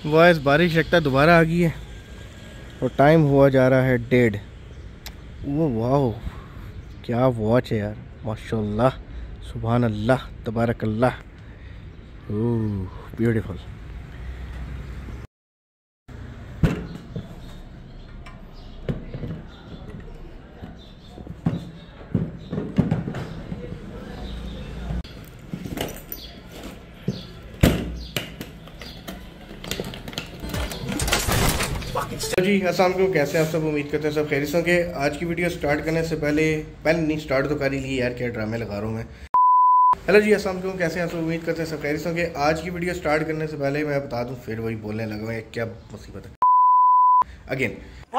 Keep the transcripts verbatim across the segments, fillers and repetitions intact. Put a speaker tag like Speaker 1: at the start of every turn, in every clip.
Speaker 1: Boys बारिश लगता है दोबारा आ गई है और टाइम हुआ जा रहा है डेढ़। वो वाह क्या वॉच है यार, माशाल्लाह सुभान अल्लाह तबारक अल्लाह। Oh beautiful. जी अस्सलाम वालेकुम, कैसे हैं आप सब? उम्मीद करते हैं सब खैरियत होंगे। आज की वीडियो स्टार्ट करने से पहले पहले नहीं स्टार्ट तो कर ही लिए यार, क्या ड्रामे लगा रहा हूँ मैं। हेलो जी अस्सलाम वालेकुम, कैसे हैं आप सब? उम्मीद करते हैं सब खैरियत होंगे। आज की वीडियो स्टार्ट करने से पहले मैं बता दूँ, फिर वही बोलने लगा मैं, क्या मुसीबत है अगेन।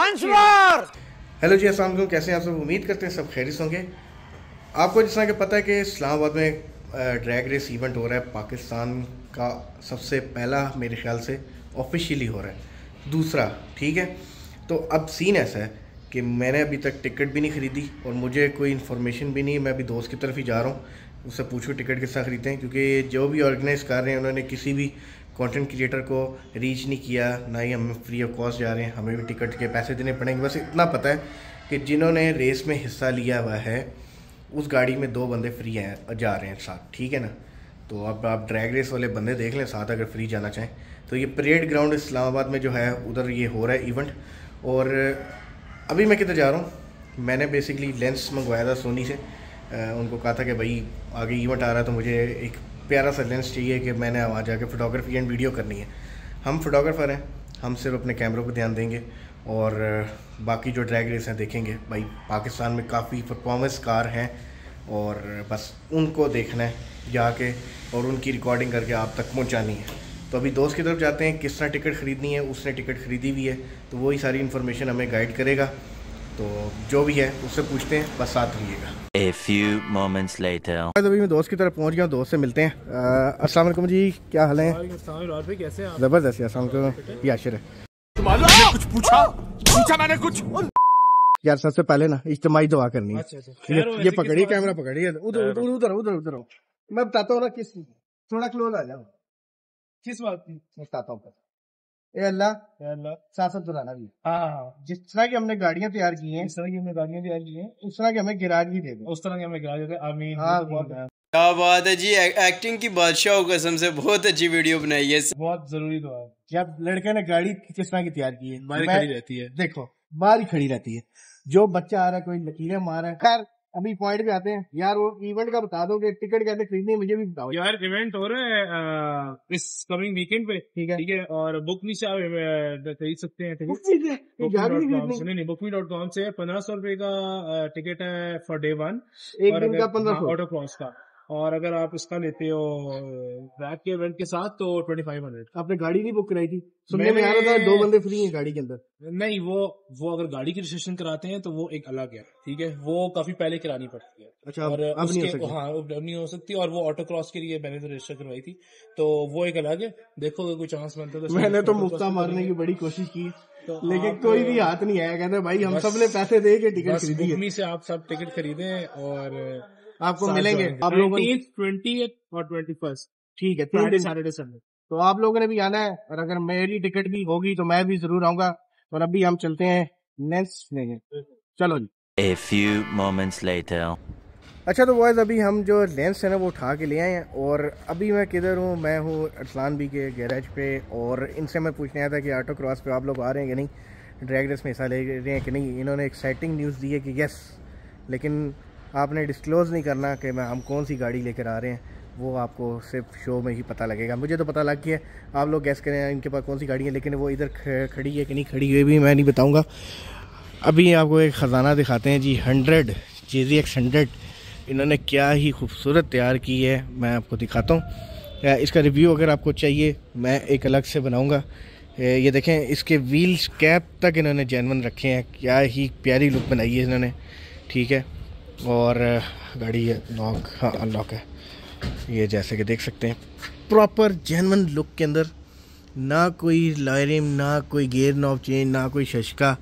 Speaker 1: हेलो जी अस्सलाम वालेकुम, कैसे हैं आप सब? उम्मीद करते हैं सब खैरियत होंगे। आपको जिस तरह कि पता है कि इस्लामाबाद में ड्रैग रेस इवेंट हो रहा है, पाकिस्तान का सबसे पहला मेरे ख्याल से ऑफिशियली हो रहा है, दूसरा ठीक है। तो अब सीन ऐसा है कि मैंने अभी तक टिकट भी नहीं ख़रीदी और मुझे कोई इन्फॉर्मेशन भी नहीं। मैं अभी दोस्त की तरफ ही जा रहा हूँ, उससे पूछो टिकट किस तरह ख़रीदते हैं, क्योंकि जो भी ऑर्गेनाइज़ कर रहे हैं उन्होंने किसी भी कंटेंट क्रिएटर को रीच नहीं किया, ना ही हम फ्री ऑफ कॉस्ट जा रहे हैं, हमें भी टिकट के पैसे देने पड़ेंगे। बस इतना पता है कि जिन्होंने रेस में हिस्सा लिया हुआ है उस गाड़ी में दो बंदे फ्री हैं, जा रहे हैं साथ, ठीक है ना। तो अब आप ड्रैग रेस वाले बंदे देख लें साथ, अगर फ्री जाना चाहें तो। ये परेड ग्राउंड इस्लामाबाद में जो है उधर ये हो रहा है इवेंट। और अभी मैं किधर जा रहा हूँ, मैंने बेसिकली लेंस मंगवाया था सोनी से। आ, उनको कहा था कि भाई आगे इवेंट आ रहा है तो मुझे एक प्यारा सा लेंस चाहिए कि मैंने वहाँ जाके फ़ोटोग्राफी एंड वीडियो करनी है। हम फोटोग्राफ़र हैं, हम सिर्फ अपने कैमरों पर ध्यान देंगे और बाकी जो ड्रैग रेस हैं देखेंगे। भाई पाकिस्तान में काफ़ी परफॉर्मेंस कार हैं और बस उनको देखना है जाके और उनकी रिकॉर्डिंग करके आप तक पहुँचानी है। तो अभी दोस्त की तरफ जाते हैं, किस तरह टिकट ख़रीदनी है, उसने टिकट ख़रीदी भी है तो वही सारी इन्फॉर्मेशन हमें गाइड करेगा। तो जो भी है उससे पूछते हैं, बस साथ रहिएगा। A few moments later. अभी मैं दोस्त की तरफ पहुंच गया हूँ, दोस्त से मिलते हैं। अस्सलाम वालेकुम जी, क्या हाल है?
Speaker 2: कैसे हैं आप?
Speaker 1: ज़बरदस्त। अस्सलाम वालेकुम, ये आशिर है।
Speaker 2: कुछ पूछा पूछा मैंने कुछ
Speaker 1: यार सबसे पहले ना इज्तिमाई दुआ करनी है।
Speaker 2: अच्छा, अच्छा।
Speaker 1: ये, ये पकड़िए कैमरा, पकड़िए उधर उधर उधर उधर उधर मैं बताता हूँ ना, किस थोड़ा क्लोज आ जाओ।
Speaker 2: किस बात की?
Speaker 1: मैं बताता हूँ। ए अल्लाह
Speaker 2: अल्लाह
Speaker 1: साथ साथ दुराना भी।
Speaker 2: हाँ हाँ,
Speaker 1: जिस तरह की हमने गाड़ियां तैयार की हैं,
Speaker 2: इस तरह की हमने गाड़ियां तैयार की हैं,
Speaker 1: उस तरह के हमें गिराज भी दे दो,
Speaker 2: उस तरह की हमें गिरा देते। आमीन।
Speaker 1: हाँ,
Speaker 2: बहुत
Speaker 3: क्या बात है जी, एक्टिंग की बादशाह हो, कसम से बहुत अच्छी वीडियो बनाई है।
Speaker 2: बहुत जरूरी दुआ है।
Speaker 1: जब लड़के ने गाड़ी किस तरह की तैयार की है,
Speaker 2: बाहर
Speaker 1: मैं-
Speaker 2: खड़ी रहती है।
Speaker 1: देखो बाहर ही खड़ी रहती है, जो बच्चा आ रहा है कोई लकीरें मार रहा है। खैर अभी पॉइंट पे आते हैं यार, वो इवेंट का बता दो कि टिकट कैसे खरीदनी है, मुझे भी बताओ
Speaker 2: यार इवेंट हो रहा है आ, इस कमिंग वीकेंड पे,
Speaker 1: ठीक है
Speaker 2: ठीक है। और बुक मी से आप खरीद सकते हैं टिकट।
Speaker 1: ठीक है, ये गाड़ी नहीं खरीदनी,
Speaker 2: नहीं नहीं, बुक मी डॉट कॉम से पंद्रह सौ रुपए का टिकट है फॉर डे वन,
Speaker 1: एक दिन का पंद्रह सौ
Speaker 2: ऑटो क्रॉस का। और अगर आप इसका लेते हो बैक के इवेंट के साथ तो ट्वेंटी फाइव हंड्रेड।
Speaker 1: आपने गाड़ी नहीं बुक कराई थी? सुनने में आ रहा था दो बंदे फ्री हैं गाड़ी के अंदर।
Speaker 2: नहीं, वो वो अगर गाड़ी की रजिस्ट्रेशन कराते हैं तो वो एक अलग है, ठीक है। वो काफी पहले करानी पड़ती है।
Speaker 1: अच्छा,
Speaker 2: और
Speaker 1: अब नहीं हो
Speaker 2: उसके
Speaker 1: सकती?
Speaker 2: हाँ अब नहीं हो सकती। और वो ऑटो क्रॉस के लिए मैंने तो रजिस्टर करवाई थी, तो वो एक अलग है। देखो अगर कोई चांस बनता है तो
Speaker 1: मैंने तो मुफ्ता मारने की बड़ी कोशिश की
Speaker 2: तो
Speaker 1: लेकिन कोई भी हाथ नहीं आया। कहते भाई हम सब ने पैसे दे के टिकट खरीदी है।
Speaker 2: बुकमी से आप सब टिकट खरीदें और
Speaker 1: आपको मिलेंगे आप लोगों ने
Speaker 2: ट्वेंटी और ट्वेंटी फर्स्ट,
Speaker 1: ठीक है,
Speaker 2: फ्राइडे सैटरडे संडे।
Speaker 1: तो आप लोगों ने भी आना है और अगर मेरी टिकट भी होगी तो मैं भी जरूर आऊंगा। और अभी हम चलते हैं नेक्स्ट लेंगे, चलो जी।
Speaker 3: A few moments later.
Speaker 1: अच्छा तो बॉयज़ अभी हम जो लेंस है ना वो उठा के ले आए हैं और अभी मैं किधर हूँ, मैं हूँ अरसलान बी के गैराज पे। और इनसे मैं पूछने आया था कि ऑटो क्रॉस पे आप लोग आ रहे हैं कि नहीं, ड्रैग रेस में हिस्सा ले रहे हैं कि नहीं। इन्होंने एक्साइटिंग न्यूज़ दी है कि यस, लेकिन आपने डिस्क्लोज़ नहीं करना कि मैं हम कौन सी गाड़ी लेकर आ रहे हैं, वो आपको सिर्फ शो में ही पता लगेगा। मुझे तो पता लग गया, आप लोग गैस करें इनके पास कौन सी गाड़ी है, लेकिन वो इधर खड़ी है कि नहीं खड़ी है भी मैं नहीं बताऊँगा। अभी आपको एक ख़जाना दिखाते हैं जी, hundred J Z X hundred इन्होंने क्या ही खूबसूरत तैयार की है, मैं आपको दिखाता हूँ। इसका रिव्यू अगर आपको चाहिए मैं एक अलग से बनाऊँगा। ये देखें, इसके व्हील्स कैप तक इन्होंने जेन्युइन रखे हैं, क्या ही प्यारी लुक बनाई है इन्होंने, ठीक है। और गाड़ी है लॉक, हाँ अनलॉक है ये, जैसे कि देख सकते हैं प्रॉपर जेन्युइन लुक के अंदर, ना कोई लायरिम, ना कोई गियर नॉब चेंज, ना कोई शशका,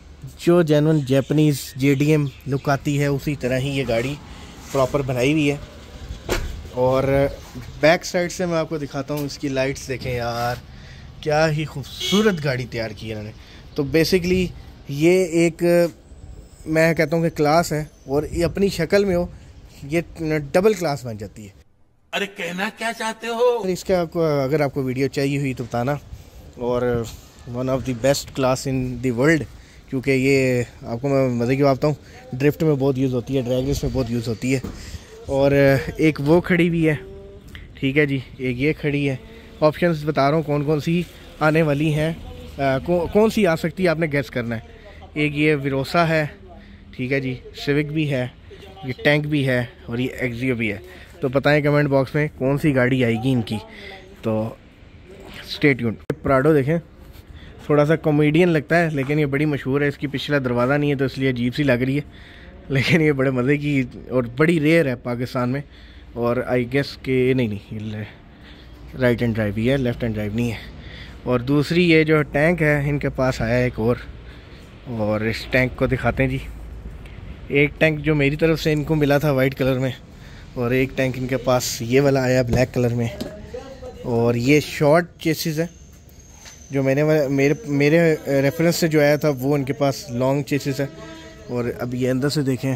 Speaker 1: जो genuine Japanese J D M look आती है उसी तरह ही ये गाड़ी प्रॉपर बनाई हुई है। और बैक साइड से मैं आपको दिखाता हूँ, इसकी लाइट्स देखें यार, क्या ही खूबसूरत गाड़ी तैयार की है इन्होंने। तो बेसिकली ये एक मैं कहता हूँ कि क्लास है, और ये अपनी शक्ल में हो ये डबल क्लास बन जाती है।
Speaker 4: अरे कहना क्या चाहते हो?
Speaker 1: इसका आपको अगर आपको वीडियो चाहिए हुई तो बताना। और one of the best class in the world, क्योंकि ये आपको मैं मज़े की बात बताऊँ, ड्रिफ्ट में बहुत यूज़ होती है, ड्रैग रेस में बहुत यूज़ होती है। और एक वो खड़ी भी है, ठीक है जी, एक ये खड़ी है। ऑप्शंस बता रहा हूँ कौन कौन सी आने वाली हैं, कौ, कौन सी आ सकती है आपने गेस करना है। एक ये विरोसा है, ठीक है जी, सिविक भी है, ये टैंक भी है, और ये एक्सियो भी है। तो बताएं कमेंट बॉक्स में कौन सी गाड़ी आएगी इनकी। तो स्टे ट्यून्ड। प्राडो देखें, थोड़ा सा कॉमेडियन लगता है लेकिन ये बड़ी मशहूर है। इसकी पिछला दरवाज़ा नहीं है तो इसलिए अजीब सी लग रही है, लेकिन ये बड़े मज़े की और बड़ी रेयर है पाकिस्तान में। और आई गेस के नहीं नहीं राइट हैंड ड्राइव ही है, लेफ़्ट हैंड ड्राइव नहीं है। और दूसरी ये जो टैंक है इनके पास आया है एक और, और इस टैंक को दिखाते हैं जी। एक टैंक जो मेरी तरफ से इनको मिला था वाइट कलर में, और एक टैंक इनके पास ये वाला आया ब्लैक कलर में। और ये शॉर्ट चेसिस है, जो मैंने मेरे मेरे रेफरेंस से जो आया था वो इनके पास लॉन्ग चेसिस है। और अब ये अंदर से देखें,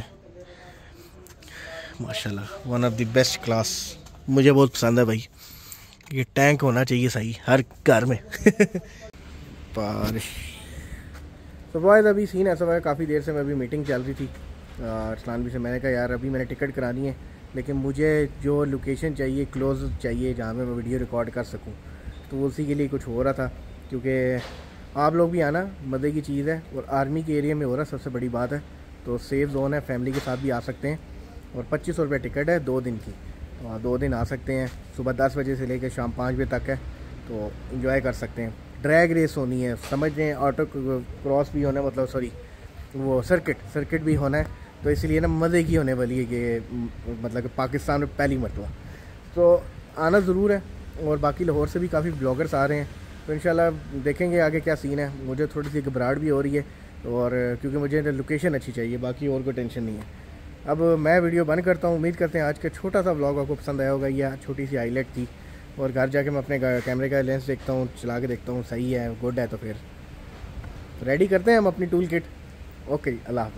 Speaker 1: माशाल्लाह one of the best class, मुझे बहुत पसंद है भाई। ये टैंक होना चाहिए सही हर घर में। बारिश तो बॉयज़ अभी सीन ऐसा हुआ, काफ़ी देर से मैं अभी मीटिंग चल रही थी अरसलान से। मैंने कहा यार अभी मैंने टिकट करानी है, लेकिन मुझे जो लोकेशन चाहिए क्लोज चाहिए जहाँ पे मैं वीडियो रिकॉर्ड कर सकूँ, तो उसी के लिए कुछ हो रहा था। क्योंकि आप लोग भी आना, मज़े की चीज़ है, और आर्मी के एरिया में हो रहा सबसे बड़ी बात है। तो सेफ जोन है, फैमिली के साथ भी आ सकते हैं। और पच्चीस सौ रुपये टिकट है दो दिन की, तो आप दो दिन आ सकते हैं। सुबह दस बजे से लेकर शाम पाँच बजे तक है, तो इंजॉय कर सकते हैं। ड्रैग रेस होनी है, समझ लें, ऑटो क्रॉस भी होना है, मतलब सॉरी वो सर्किट सर्किट भी होना है। तो इसलिए ना मज़े की होने वाली है कि मतलब कि पाकिस्तान में पहली मरतबा, तो आना ज़रूर है। और बाकी लाहौर से भी काफ़ी ब्लॉगर्स आ रहे हैं, तो इंशाल्लाह देखेंगे आगे क्या सीन है। मुझे थोड़ी सी घबराहट भी हो रही है, और क्योंकि मुझे लोकेशन अच्छी चाहिए, बाकी और कोई टेंशन नहीं है। अब मैं वीडियो बंद करता हूँ। उम्मीद करते हैं आज का छोटा सा व्लॉग आपको पसंद आया होगा। यह छोटी सी हाईलाइट थी, और घर जाके मैं अपने कैमरे का लेंस देखता हूँ, चला के देखता हूँ सही है, गुड है, तो फिर रेडी करते हैं हम अपनी टूल किट। ओके, अल्लाह हाफ़िज़।